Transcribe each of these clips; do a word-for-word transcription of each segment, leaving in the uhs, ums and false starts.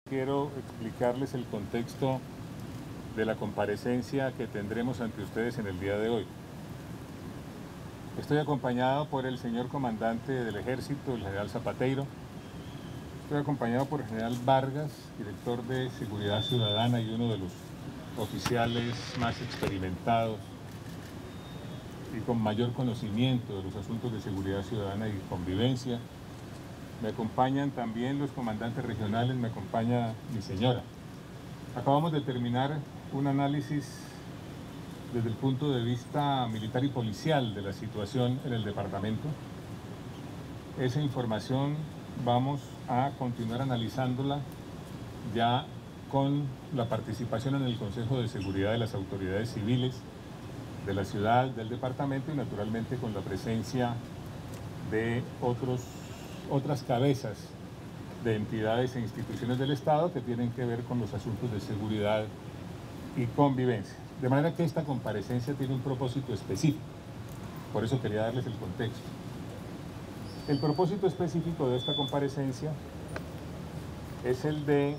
Quiero explicarles el contexto de la comparecencia que tendremos ante ustedes en el día de hoy. Estoy acompañado por el señor comandante del Ejército, el general Zapateiro. Estoy acompañado por el general Vargas, director de Seguridad Ciudadana y uno de los oficiales más experimentados y con mayor conocimiento de los asuntos de seguridad ciudadana y convivencia. Me acompañan también los comandantes regionales, me acompaña mi señora. Acabamos de terminar un análisis desde el punto de vista militar y policial de la situación en el departamento. Esa información vamos a continuar analizándola ya con la participación en el Consejo de Seguridad de las autoridades civiles de la ciudad, del departamento y naturalmente con la presencia de otros otras cabezas de entidades e instituciones del Estado que tienen que ver con los asuntos de seguridad y convivencia. De manera que esta comparecencia tiene un propósito específico, por eso quería darles el contexto. El propósito específico de esta comparecencia es el de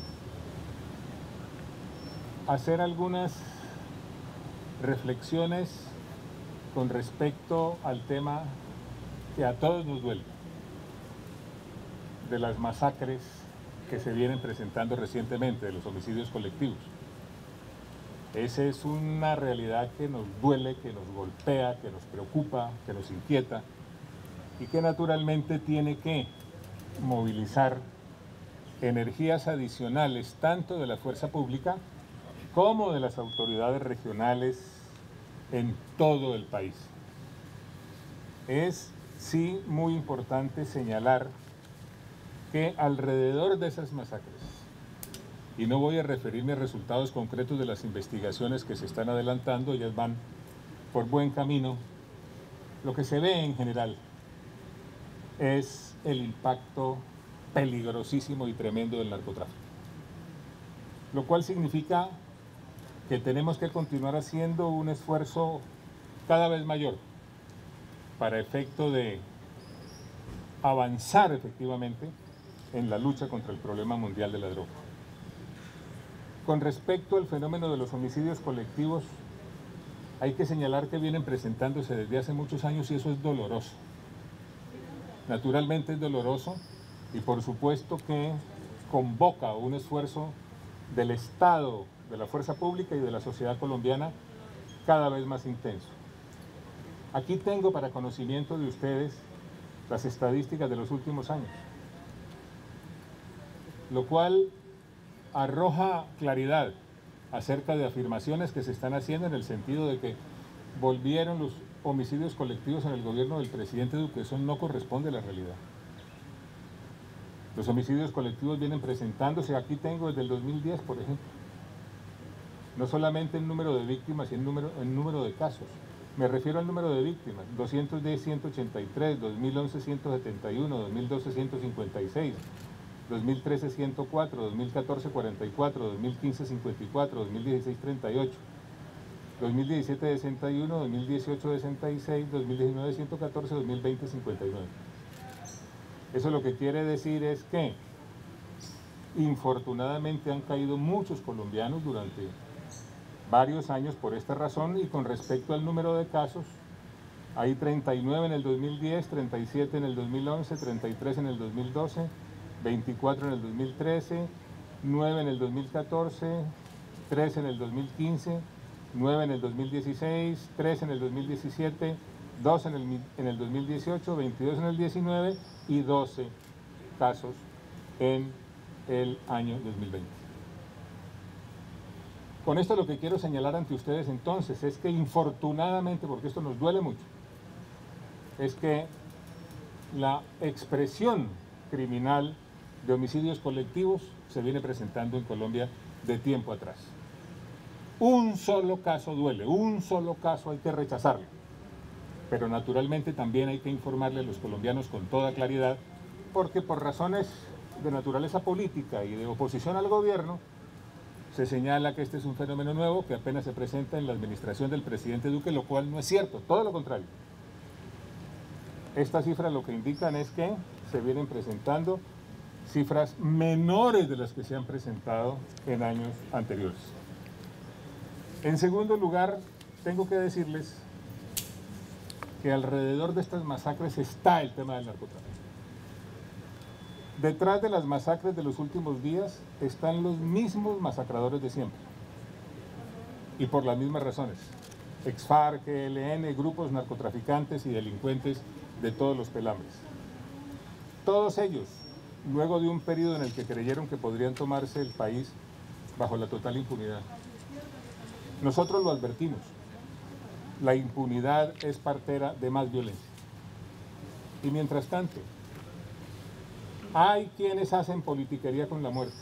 hacer algunas reflexiones con respecto al tema que a todos nos duele, de las masacres que se vienen presentando recientemente, de los homicidios colectivos. Esa es una realidad que nos duele, que nos golpea, que nos preocupa, que nos inquieta y que naturalmente tiene que movilizar energías adicionales tanto de la fuerza pública como de las autoridades regionales en todo el país. Es sí muy importante señalar que alrededor de esas masacres, y no voy a referirme a resultados concretos de las investigaciones que se están adelantando, ellas van por buen camino, lo que se ve en general es el impacto peligrosísimo y tremendo del narcotráfico, lo cual significa que tenemos que continuar haciendo un esfuerzo cada vez mayor para efecto de avanzar efectivamente en la lucha contra el problema mundial de la droga. Con respecto al fenómeno de los homicidios colectivos, hay que señalar que vienen presentándose desde hace muchos años y eso es doloroso. Naturalmente es doloroso y por supuesto que convoca un esfuerzo del Estado, de la fuerza pública y de la sociedad colombiana cada vez más intenso. Aquí tengo para conocimiento de ustedes las estadísticas de los últimos años, lo cual arroja claridad acerca de afirmaciones que se están haciendo en el sentido de que volvieron los homicidios colectivos en el gobierno del presidente Duque. Eso no corresponde a la realidad. Los homicidios colectivos vienen presentándose, aquí tengo desde el dos mil diez, por ejemplo, no solamente el número de víctimas y el número, el número de casos. Me refiero al número de víctimas, doscientos diez, ciento ochenta y tres, dos mil once, ciento setenta y uno, dos mil doce, ciento cincuenta y seis, dos mil trece, ciento cuatro, dos mil catorce, cuarenta y cuatro, dos mil quince, cincuenta y cuatro, dos mil dieciséis, treinta y ocho, dos mil diecisiete, sesenta y uno, dos mil dieciocho, sesenta y seis, dos mil diecinueve, ciento catorce, dos mil veinte, cincuenta y nueve. Eso lo que quiere decir es que, infortunadamente, han caído muchos colombianos durante varios años por esta razón, y con respecto al número de casos, hay treinta y nueve en el dos mil diez, treinta y siete en el dos mil once, treinta y tres en el dos mil doce, veinticuatro en el dos mil trece, nueve en el dos mil catorce, tres en el dos mil quince, nueve en el dos mil dieciséis, tres en el dos mil diecisiete, dos en el, en el dos mil dieciocho, veintidós en el diecinueve y doce casos en el año dos mil veinte. Con esto lo que quiero señalar ante ustedes entonces es que infortunadamente, porque esto nos duele mucho, es que la expresión criminal de homicidios colectivos se viene presentando en Colombia de tiempo atrás. Un solo caso duele, un solo caso hay que rechazarlo, pero naturalmente también hay que informarle a los colombianos con toda claridad, porque por razones de naturaleza política y de oposición al gobierno, se señala que este es un fenómeno nuevo que apenas se presenta en la administración del presidente Duque, lo cual no es cierto, todo lo contrario. Estas cifras lo que indican es que se vienen presentando cifras menores de las que se han presentado en años anteriores. En segundo lugar, tengo que decirles que alrededor de estas masacres está el tema del narcotráfico. Detrás de las masacres de los últimos días están los mismos masacradores de siempre. Y por las mismas razones. ex-FARC, E L N, grupos narcotraficantes y delincuentes de todos los pelambres. Todos ellos, luego de un periodo en el que creyeron que podrían tomarse el país bajo la total impunidad. Nosotros lo advertimos. La impunidad es partera de más violencia. Y mientras tanto, hay quienes hacen politiquería con la muerte.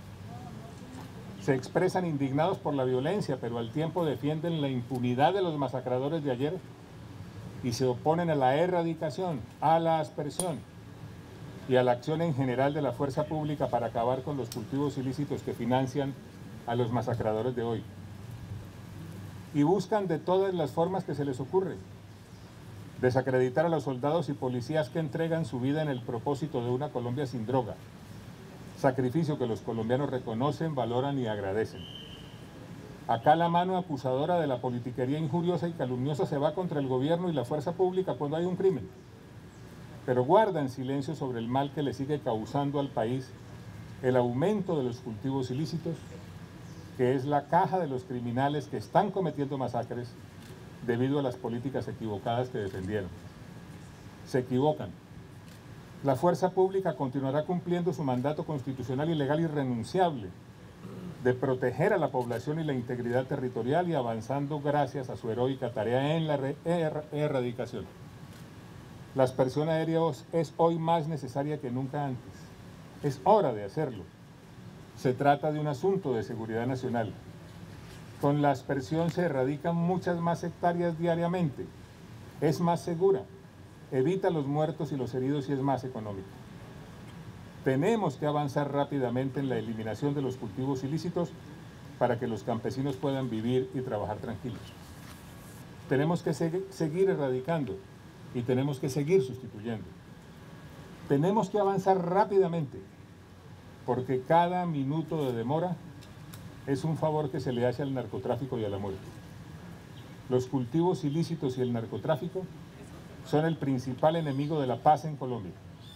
Se expresan indignados por la violencia, pero al tiempo defienden la impunidad de los masacradores de ayer y se oponen a la erradicación, a la aspersión y a la acción en general de la fuerza pública para acabar con los cultivos ilícitos que financian a los masacradores de hoy. Y buscan de todas las formas que se les ocurre desacreditar a los soldados y policías que entregan su vida en el propósito de una Colombia sin droga, sacrificio que los colombianos reconocen, valoran y agradecen. Acá la mano acusadora de la politiquería injuriosa y calumniosa se va contra el gobierno y la fuerza pública cuando hay un crimen, pero guardan silencio sobre el mal que le sigue causando al país el aumento de los cultivos ilícitos, que es la caja de los criminales que están cometiendo masacres debido a las políticas equivocadas que defendieron. Se equivocan. La fuerza pública continuará cumpliendo su mandato constitucional y legal irrenunciable de proteger a la población y la integridad territorial y avanzando gracias a su heroica tarea en la er erradicación. La aspersión aérea es hoy más necesaria que nunca antes. Es hora de hacerlo. Se trata de un asunto de seguridad nacional. Con la aspersión se erradican muchas más hectáreas diariamente. Es más segura, evita los muertos y los heridos y es más económica. Tenemos que avanzar rápidamente en la eliminación de los cultivos ilícitos para que los campesinos puedan vivir y trabajar tranquilos. Tenemos que seg- seguir erradicando y tenemos que seguir sustituyendo. Tenemos que avanzar rápidamente porque cada minuto de demora es un favor que se le hace al narcotráfico y a la muerte. Los cultivos ilícitos y el narcotráfico son el principal enemigo de la paz en Colombia.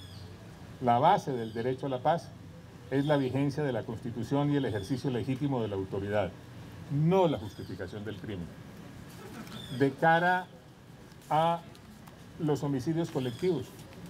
La base del derecho a la paz es la vigencia de la Constitución y el ejercicio legítimo de la autoridad, no la justificación del crimen. De cara a los homicidios colectivos,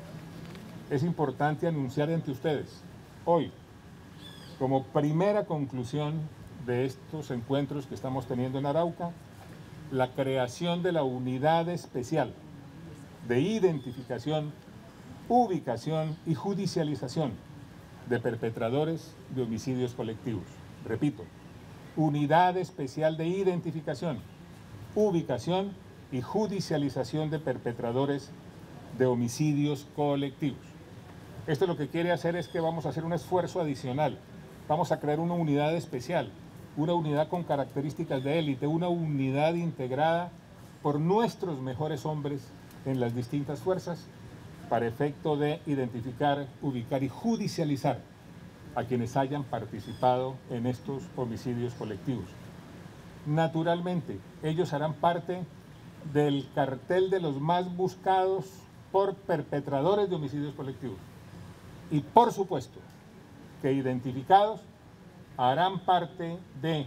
es importante anunciar ante ustedes, hoy, como primera conclusión de estos encuentros que estamos teniendo en Arauca, la creación de la unidad especial de identificación, ubicación y judicialización de perpetradores de homicidios colectivos. Repito, unidad especial de identificación, ubicación y judicialización de perpetradores de homicidios colectivos. Esto lo que quiere hacer es que vamos a hacer un esfuerzo adicional. Vamos a crear una unidad especial, una unidad con características de élite, una unidad integrada por nuestros mejores hombres en las distintas fuerzas para efecto de identificar, ubicar y judicializar a quienes hayan participado en estos homicidios colectivos. Naturalmente, ellos harán parte del cartel de los más buscados por perpetradores de homicidios colectivos. Y por supuesto, que identificados harán parte de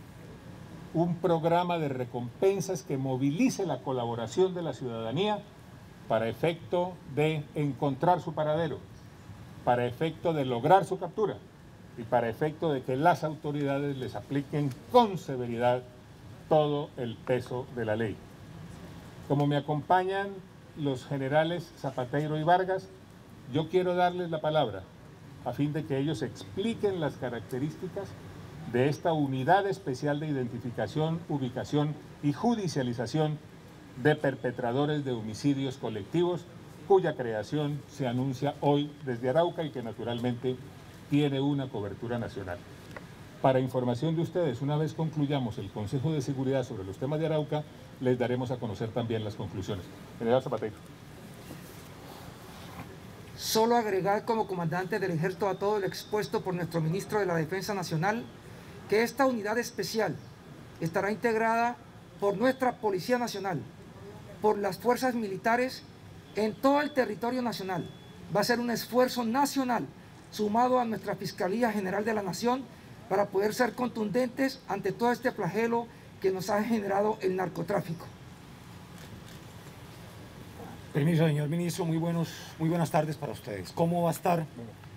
un programa de recompensas que movilice la colaboración de la ciudadanía para efecto de encontrar su paradero, para efecto de lograr su captura y para efecto de que las autoridades les apliquen con severidad todo el peso de la ley. Como me acompañan los generales Zapateiro y Vargas, yo quiero darles la palabra a fin de que ellos expliquen las características de esta unidad especial de identificación, ubicación y judicialización de perpetradores de homicidios colectivos, cuya creación se anuncia hoy desde Arauca y que naturalmente tiene una cobertura nacional. Para información de ustedes, una vez concluyamos el Consejo de Seguridad sobre los temas de Arauca, les daremos a conocer también las conclusiones. General Zapateiro. Solo agregar como comandante del Ejército a todo lo expuesto por nuestro Ministro de la Defensa Nacional que esta unidad especial estará integrada por nuestra Policía Nacional, por las fuerzas militares en todo el territorio nacional. Va a ser un esfuerzo nacional sumado a nuestra Fiscalía General de la Nación para poder ser contundentes ante todo este flagelo que nos ha generado el narcotráfico. Permiso, señor ministro, muy, buenos, muy buenas tardes para ustedes. ¿Cómo va a estar,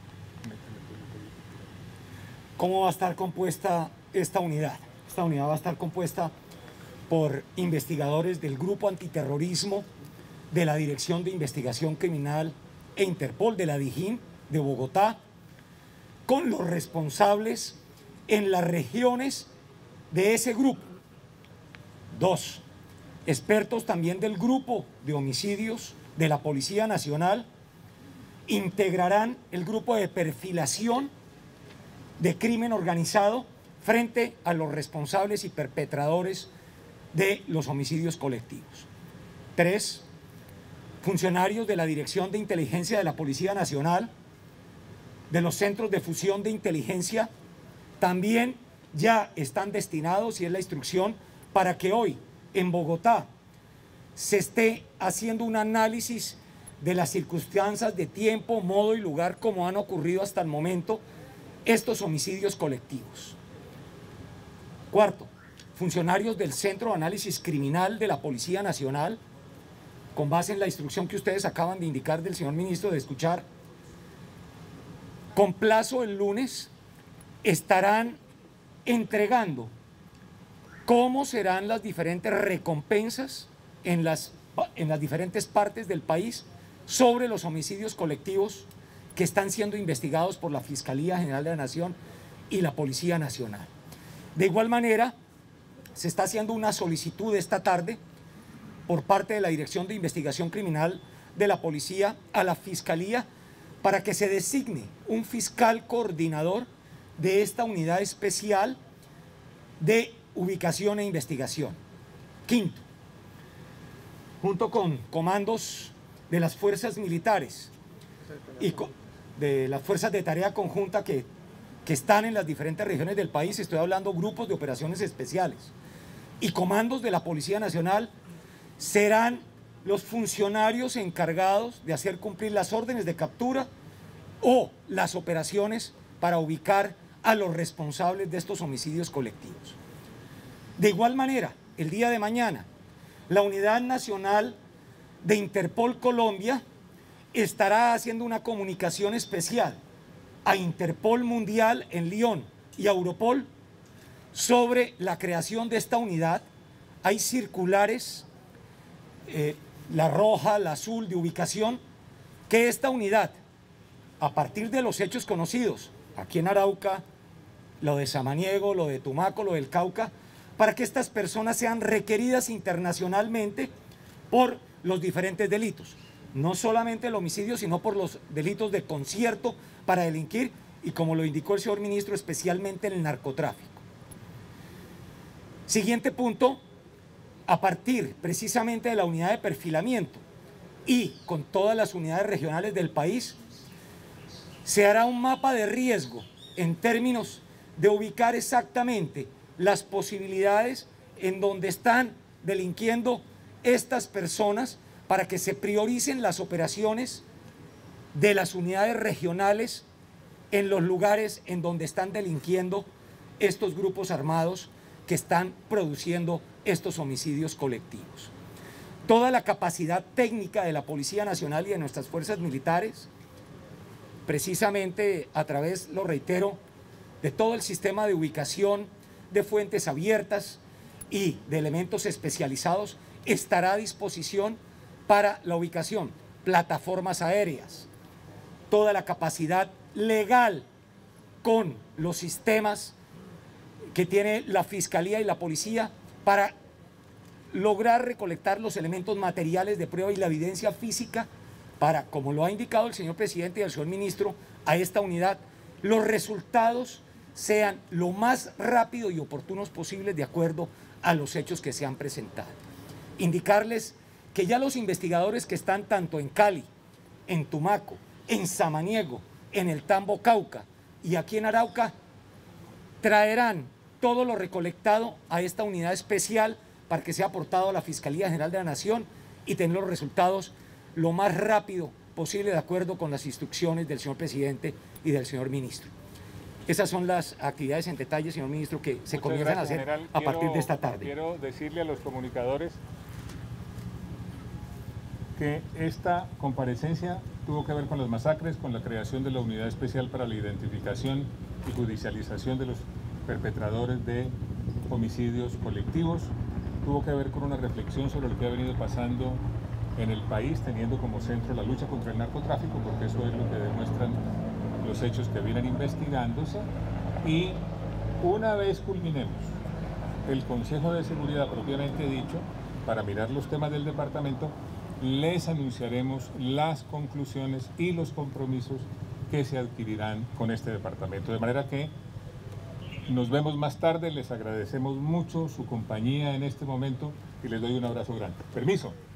cómo va a estar compuesta esta unidad? Esta unidad va a estar compuesta por investigadores del Grupo Antiterrorismo de la Dirección de Investigación Criminal e Interpol de la DIJÍN de Bogotá, con los responsables en las regiones de ese grupo. Dos, expertos también del Grupo de Homicidios de la Policía Nacional integrarán el grupo de perfilación de crimen organizado frente a los responsables y perpetradores de los homicidios colectivos. Tres, funcionarios de la Dirección de Inteligencia de la Policía Nacional, de los centros de fusión de inteligencia, también ya están destinados, y es la instrucción, para que hoy en Bogotá se esté haciendo un análisis de las circunstancias de tiempo, modo y lugar como han ocurrido hasta el momento estos homicidios colectivos. Cuarto, funcionarios del Centro de Análisis Criminal de la Policía Nacional, con base en la instrucción que ustedes acaban de indicar del señor ministro de escuchar, con plazo el lunes estarán entregando cómo serán las diferentes recompensas en las, en las diferentes partes del país sobre los homicidios colectivos que están siendo investigados por la Fiscalía General de la Nación y la Policía Nacional. De igual manera, se está haciendo una solicitud esta tarde por parte de la Dirección de Investigación Criminal de la Policía a la Fiscalía para que se designe un fiscal coordinador de esta unidad especial de ubicación e investigación. Quinto, junto con comandos de las fuerzas militares y de las fuerzas de tarea conjunta que, que están en las diferentes regiones del país, estoy hablando grupos de operaciones especiales y comandos de la Policía Nacional, serán los funcionarios encargados de hacer cumplir las órdenes de captura o las operaciones para ubicar a los responsables de estos homicidios colectivos. De igual manera, el día de mañana, la Unidad Nacional de Interpol Colombia estará haciendo una comunicación especial a Interpol Mundial en Lyon y a Europol sobre la creación de esta unidad. Hay circulares, eh, la roja, la azul de ubicación, que esta unidad, a partir de los hechos conocidos, aquí en Arauca, lo de Samaniego, lo de Tumaco, lo del Cauca, para que estas personas sean requeridas internacionalmente por los diferentes delitos. No solamente el homicidio, sino por los delitos de concierto para delinquir y, como lo indicó el señor ministro, especialmente el narcotráfico. Siguiente punto, a partir precisamente de la unidad de perfilamiento y con todas las unidades regionales del país, se hará un mapa de riesgo en términos de ubicar exactamente las posibilidades en donde están delinquiendo estas personas para que se prioricen las operaciones de las unidades regionales en los lugares en donde están delinquiendo estos grupos armados que están produciendo estos homicidios colectivos. Toda la capacidad técnica de la Policía Nacional y de nuestras fuerzas militares, precisamente a través, lo reitero, de todo el sistema de ubicación de fuentes abiertas y de elementos especializados, estará a disposición para la ubicación, plataformas aéreas, toda la capacidad legal con los sistemas que tiene la Fiscalía y la Policía para lograr recolectar los elementos materiales de prueba y la evidencia física para, como lo ha indicado el señor presidente y el señor ministro, a esta unidad, los resultados sean lo más rápido y oportunos posibles de acuerdo a los hechos que se han presentado. Indicarles que ya los investigadores que están tanto en Cali, en Tumaco en Samaniego, en el Tambo Cauca y aquí en Arauca, traerán todo lo recolectado a esta unidad especial para que sea aportado a la Fiscalía General de la Nación y tener los resultados lo más rápido posible de acuerdo con las instrucciones del señor presidente y del señor ministro. Esas son las actividades en detalle, señor ministro, que se Muchas comienzan gracias, a hacer general. a Quiero, partir de esta tarde. Quiero decirle a los comunicadores que esta comparecencia tuvo que ver con las masacres, con la creación de la Unidad Especial para la Identificación y Judicialización de los perpetradores de homicidios colectivos, tuvo que ver con una reflexión sobre lo que ha venido pasando en el país, teniendo como centro la lucha contra el narcotráfico, porque eso es lo que demuestran los hechos que vienen investigándose. Y una vez culminemos el Consejo de Seguridad propiamente dicho, para mirar los temas del departamento, les anunciaremos las conclusiones y los compromisos que se adquirirán con este departamento. De manera que nos vemos más tarde, les agradecemos mucho su compañía en este momento y les doy un abrazo grande. Permiso.